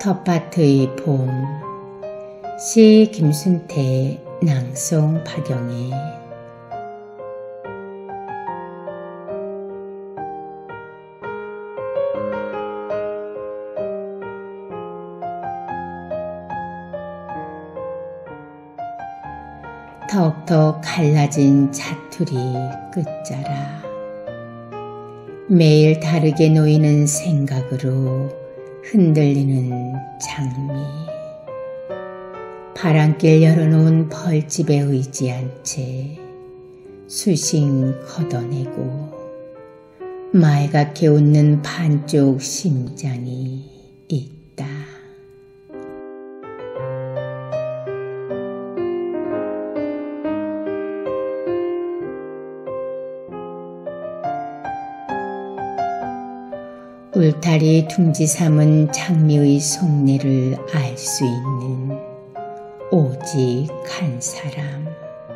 텃밭의 봄. 시 김순태, 낭송 박영애. 턱턱 갈라진 자투리 끝자락. 매일 다르게 놓이는 생각으로 흔들리는 장미. 바람길 열어놓은 벌집에 의지한 채 수싱 걷어내고 맑게 웃는 반쪽 심장이 있다. 울타리 둥지 삼은 장미의 속내를 알 수 있는 오직 한 사람.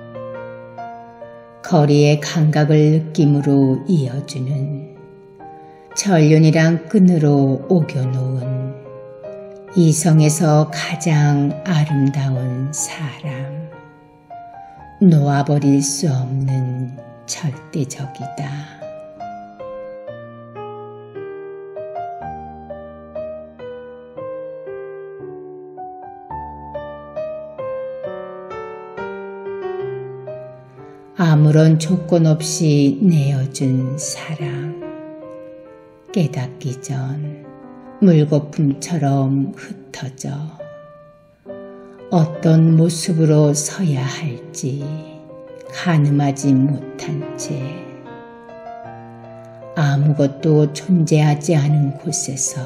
거리의 감각을 느낌으로 이어주는 전륜이랑 끈으로 오겨놓은 이성에서 가장 아름다운 사람. 놓아버릴 수 없는 절대적이다. 아무런 조건 없이 내어준 사랑. 깨닫기 전 물거품처럼 흩어져 어떤 모습으로 서야 할지 가늠하지 못한 채 아무것도 존재하지 않은 곳에서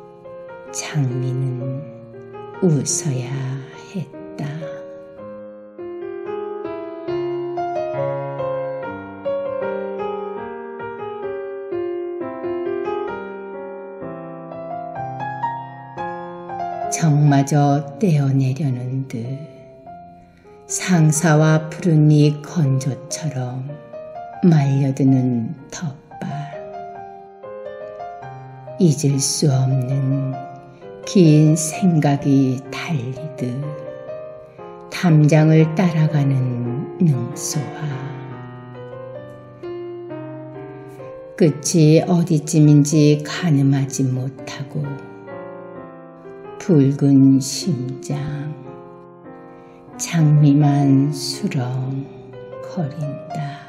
장미는 웃어야 했다. 정마저 떼어내려는 듯 상사와 푸른 이 건조처럼 말려드는 텃밭. 잊을 수 없는 긴 생각이 달리듯 담장을 따라가는 능소화. 끝이 어디쯤인지 가늠하지 못하고 붉은 심장, 장미만 수렁거린다.